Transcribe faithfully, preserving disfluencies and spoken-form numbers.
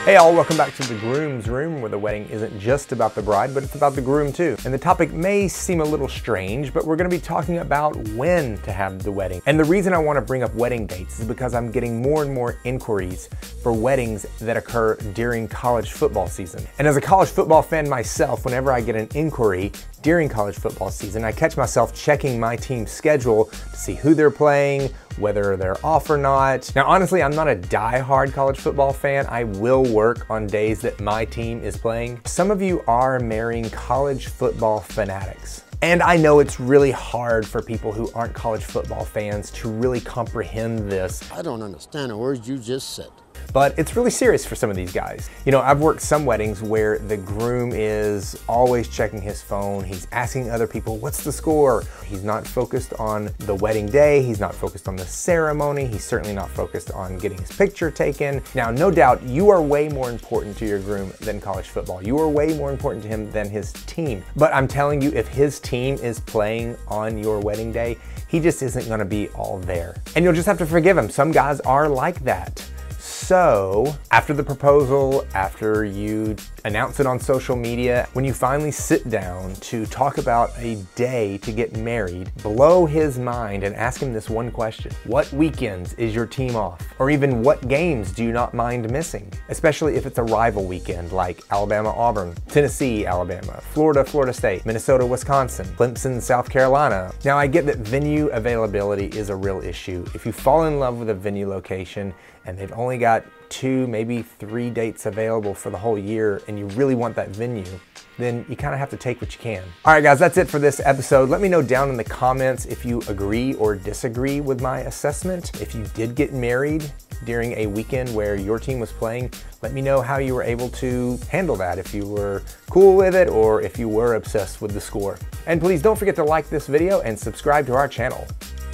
Hey all, welcome back to the groom's room, where the wedding isn't just about the bride, but it's about the groom too. And the topic may seem a little strange, but we're gonna be talking about when to have the wedding. And the reason I wanna bring up wedding dates is because I'm getting more and more inquiries for weddings that occur during college football season. And as a college football fan myself, whenever I get an inquiry during college football season, I catch myself checking my team's schedule to see who they're playing, whether they're off or not. Now, honestly, I'm not a die-hard college football fan. I will work on days that my team is playing. Some of you are marrying college football fanatics. And I know it's really hard for people who aren't college football fans to really comprehend this. I don't understand the words you just said. But it's really serious for some of these guys. You know, I've worked some weddings where the groom is always checking his phone. He's asking other people, what's the score? He's not focused on the wedding day. He's not focused on the ceremony. He's certainly not focused on getting his picture taken. Now, no doubt, you are way more important to your groom than college football. You are way more important to him than his team. But I'm telling you, if his team is playing on your wedding day, he just isn't gonna be all there. And you'll just have to forgive him. Some guys are like that. So, after the proposal, after you announce it on social media, when you finally sit down to talk about a day to get married, blow his mind and ask him this one question. What weekends is your team off? Or even what games do you not mind missing? Especially if it's a rival weekend like Alabama, Auburn, Tennessee, Alabama, Florida, Florida State, Minnesota, Wisconsin, Clemson, South Carolina. Now, I get that venue availability is a real issue. If you fall in love with a venue location and they've only got two, maybe three dates available for the whole year and you really want that venue, then you kind of have to take what you can. All right, guys, that's it for this episode. Let me know down in the comments if you agree or disagree with my assessment. If you did get married during a weekend where your team was playing, let me know how you were able to handle that, if you were cool with it or if you were obsessed with the score. And please don't forget to like this video and subscribe to our channel.